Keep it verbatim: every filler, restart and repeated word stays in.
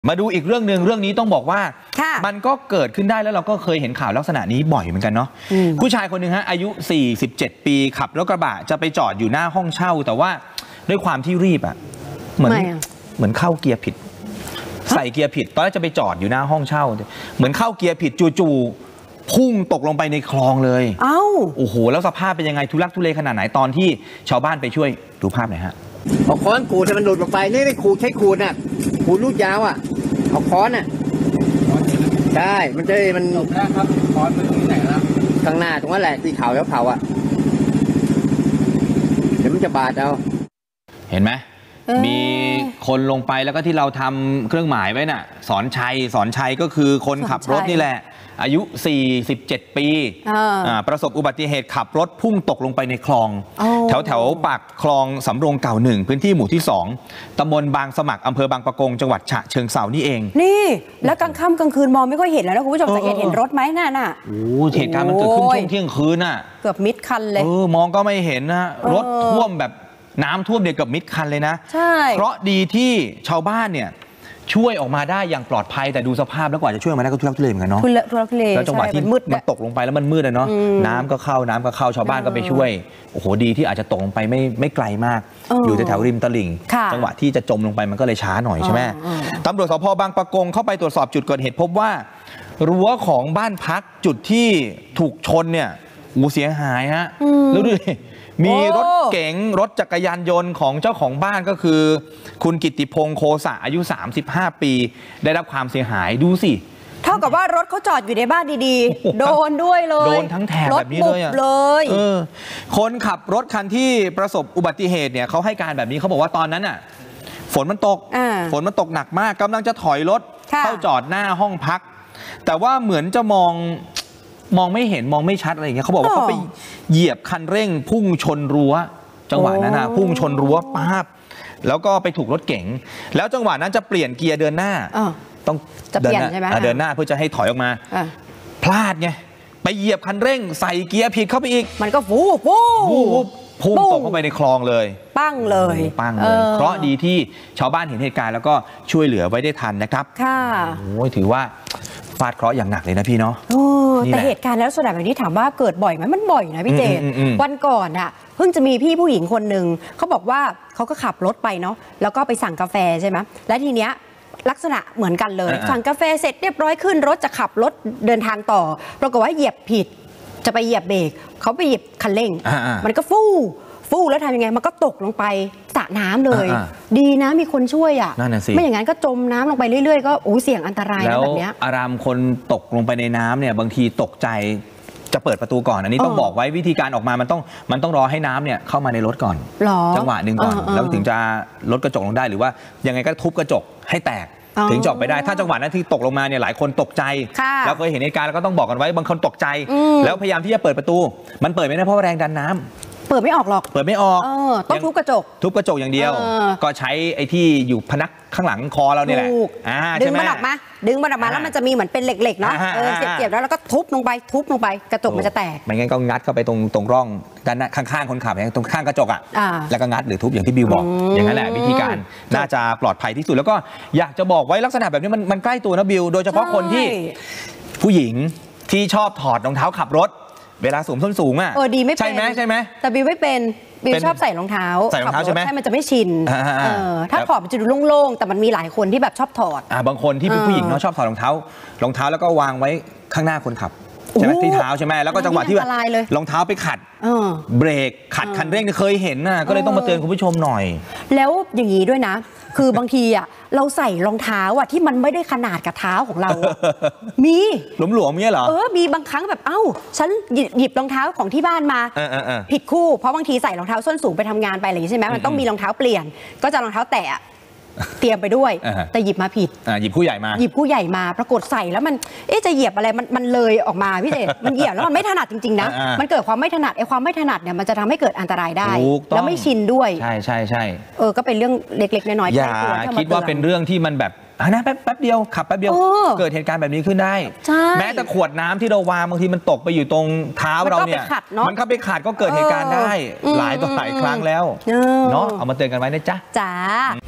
มาดูอีกเรื่องหนึ่งเรื่องนี้ต้องบอกว่ามันก็เกิดขึ้นได้แล้วเราก็เคยเห็นข่าวลักษณะนี้บ่อยเหมือนกันเนาะผู้ชายคนหนึ่งฮะอายุสี่สิบเจ็ดปีขับรถกระบะจะไปจอดอยู่หน้าห้องเช่าแต่ว่าด้วยความที่รีบอ่ะเหมือนเหมือนเข้าเกียร์ผิดใส่เกียร์ผิดตอนแรกจะไปจอดอยู่หน้าห้องเช่าเหมือนเข้าเกียร์ผิดจู่ๆพุ่งตกลงไปในคลองเลยเอ้าโอ้โหแล้วสภาพเป็นยังไงทุลักทุเลขนาดไหนตอนที่ชาวบ้านไปช่วยดูภาพหน่อยฮะเอาค้อนขูดให้มันหลุดลงไปนี่ไม่ขูดใช้ขูดน่ะขูดลูกยาวอ่ะเอาค้อนน่ะใช่มันจะมันจบแล้วครับค้อนไปตรงไหนแล้วข้างหน้าตรงนั้นแหละที่เขาแล้วเขาอ่ะเดี๋ยวมันจะบาดเอาเห็นไหมมีคนลงไปแล้วก็ที่เราทำเครื่องหมายไว้น่ะสอนชัยสอนชัยก็คือคนขับรถนี่แหละอายุสี่สิบเจ็ดปีประสบอุบัติเหตุขับรถพุ่งตกลงไปในคลองแถวแถวปากคลองสำโรงเก่าหนึ่งพื้นที่หมู่ที่สองตำบลบางสมัครอำเภอบางปะกงจังหวัดฉะเชิงเทรานี่เองนี่แล้วกลางค่ำกลางคืนมองไม่ค่อยเห็นแล้วนะคุณผู้ชมสังเกตเห็นรถไหมน่ะน่ะโอ้เหตุการณ์มันเกิดขึ้นช่วงเที่ยงคืนน่ะเกือบมิดคันเลยเออมองก็ไม่เห็นนะรถท่วมแบบน้ำท่วมเดียวกับมิดคันเลยนะใช่เพราะดีที่ชาวบ้านเนี่ยช่วยออกมาได้อย่างปลอดภัยแต่ดูสภาพแล้วกว่าจะช่วยออกมาได้ก็ทุลักทุเลเหมือนกันเนาะทุลักทุเลแล้วจังหวะที่มันตกลงไปแล้วมันมืดเลยเนาะน้ำก็เข้าน้ำก็เข้าชาวบ้านก็ไปช่วยโอ้โหดีที่อาจจะตกลงไปไม่ไม่ไกลมากอยู่แถวริมตลิ่งจังหวะที่จะจมลงไปมันก็เลยช้าหน่อยใช่ไหมตำรวจสพบางปะกงเข้าไปตรวจสอบจุดเกิดเหตุพบว่ารั้วของบ้านพักจุดที่ถูกชนเนี่ยหูเสียหายฮะแล้วดูมีรถเก๋งรถจักรยานยนต์ของเจ้าของบ้านก็คือคุณกิตติพงษ์โคสะอายุสามสิบห้าปีได้รับความเสียหายดูสิเท่ากับว่ารถเขาจอดอยู่ในบ้านดีๆโดนด้วยเลยโดนทั้งแถบแบบนี้เลยเลยเออคนขับรถคันที่ประสบอุบัติเหตุเนี่ยเขาให้การแบบนี้เขาบอกว่าตอนนั้นอ่ะฝนมันตกฝนมันตกหนักมากกำลังจะถอยรถเข้าจอดหน้าห้องพักแต่ว่าเหมือนจะมองมองไม่เห็นมองไม่ชัดอะไรอย่างเงี้ยเขาบอกว่าเขาไปเหยียบคันเร่งพุ่งชนรั้วจังหวะนั้นนะพุ่งชนรั้วป้าบแล้วก็ไปถูกรถเก๋งแล้วจังหวะนั้นจะเปลี่ยนเกียร์เดินหน้าต้องเดินหน้าเดินหน้าเพื่อจะให้ถอยออกมาพลาดไงไปเหยียบคันเร่งใส่เกียร์ผิดเข้าไปอีกมันก็ฟูฟูพุ่งตกเข้าไปในคลองเลยปั้งเลยปั้งเลยเพราะดีที่ชาวบ้านเห็นเหตุการณ์แล้วก็ช่วยเหลือไว้ได้ทันนะครับค่ะโอ้ยถือว่าฟาดเคราะห์อย่างหนักเลยนะพี่เนาะแต่เหตุการณ์แล้วส่วนแบบนี้ถามว่าเกิดบ่อยไหมมันบ่อยนะพี่เจนวันก่อนอ่ะเพิ่งจะมีพี่ผู้หญิงคนหนึ่งเขาบอกว่าเขาก็ขับรถไปเนาะแล้วก็ไปสั่งกาแฟใช่ไหมและทีเนี้ยลักษณะเหมือนกันเลยสั่งกาแฟเสร็จเรียบร้อยขึ้นรถจะขับรถเดินทางต่อปรากฏว่าเหยียบผิดจะไปเหยียบเบรกเขาไปเหยียบคันเร่งมันก็ฟู่ฟู่แล้วทำยังไงมันก็ตกลงไปสระน้ำเลยดีนะมีคนช่วยอ่ะไม่อย่างนั้นก็จมน้ำลงไปเรื่อยๆก็โอ้เสี่ยงอันตรายนะแบบนี้อารามคนตกลงไปในน้ำเนี่ยบางทีตกใจจะเปิดประตูก่อนอันนี้ต้องบอกไว้วิธีการออกมามันต้องมันต้องรอให้น้ำเนี่ยเข้ามาในรถก่อนจังหวะหนึ่งก่อนแล้วถึงจะลดกระจกลงได้หรือว่ายังไงก็ทุบกระจกให้แตกถึงจบไปได้ถ้าจังหวะนั้นที่ตกลงมาเนี่ยหลายคนตกใจแล้วเคยเห็นเหตุการณ์แล้วก็ต้องบอกกันไว้บางคนตกใจแล้วพยายามที่จะเปิดประตูมันเปิดไม่ได้เพราะแรงดันน้ำเปิดไม่ออกหรอกเปิดไม่ออกต้องทุบกระจกทุบกระจกอย่างเดียวก็ใช้ไอ้ที่อยู่พนักข้างหลังคอเราเนี่ยแหละดึงมันออกมาดึงมันออกมาแล้วมันจะมีเหมือนเป็นเหล็กๆเนาะเสียบๆแล้วแล้วก็ทุบลงไปทุบลงไปกระจกมันจะแตกไม่งั้นก็งัดเข้าไปตรงตรงร่องด้านหน้าข้างๆคนขับอย่างตรงข้างกระจกอ่ะแล้วก็งัดหรือทุบอย่างที่บิวบอกอย่างนั้นแหละวิธีการน่าจะปลอดภัยที่สุดแล้วก็อยากจะบอกไว้ลักษณะแบบนี้มันมันใกล้ตัวนะบิวโดยเฉพาะคนที่ผู้หญิงที่ชอบถอดรองเท้าขับรถเวลาสูงส้นสูงอ่ะเออดีไม่เป็นใช่ไหมใช่ไหมแต่บิวไม่เป็นบิวชอบใส่รองเท้าใส่รองเท้าใช่ไหมให้มันจะไม่ชินถ้าถอดมันจะดูโล่งๆแต่มันมีหลายคนที่แบบชอบถอดอ่าบางคนที่เป็นผู้หญิงเนาะชอบถอดรองเท้ารองเท้าแล้วก็วางไว้ข้างหน้าคนขับใช่ไหมที่เท้าใช่ไหมแล้วก็จังหวะที่แบบรองเท้าไปขัดเบรกขัดคันเร่งเคยเห็นนะก็เลยต้องมาเตือนคุณผู้ชมหน่อยแล้วอย่างนี้ด้วยนะคือบางทีอ่ะเราใส่รองเท้าอ่ะที่มันไม่ได้ขนาดกับเท้าของเรามีหลวมๆเงี้ยเหรอเออมีบางครั้งแบบเอ้าฉันหยิบรองเท้าของที่บ้านมาผิดคู่เพราะบางทีใส่รองเท้าส้นสูงไปทำงานไปอะไรอย่างนี้ใช่ไหมมันต้องมีรองเท้าเปลี่ยนก็จะรองเท้าแตะเตรียมไปด้วยแต่หยิบมาผิดหยิบผู้ใหญ่มาหยิบผู้ใหญ่มาปรากฏใส่แล้วมันเอ๊ะจะเหยียบอะไรมันมันเลยออกมาพี่เจมันเหยียบแล้วมันไม่ถนัดจริงๆนะมันเกิดความไม่ถนัดไอ้ความไม่ถนัดเนี่ยมันจะทำให้เกิดอันตรายได้แล้วไม่ชินด้วยใช่ใช่ใช่เออก็เป็นเรื่องเล็กๆน้อยๆอย่าคิดว่าเป็นเรื่องที่มันแบบนะแป๊บแป๊บเดียวขับแป๊บเดียวเกิดเหตุการณ์แบบนี้ขึ้นได้แม้แต่ขวดน้ำที่เราวางบางทีมันตกไปอยู่ตรงเท้าเราเนี่ยมันเข้าไปขัดก็เกิดเหตุการณ์ได้หลายต่อหลายครั้งแล้วเนาะเอามาเตือนกันไว้นะจ๊ะจ้า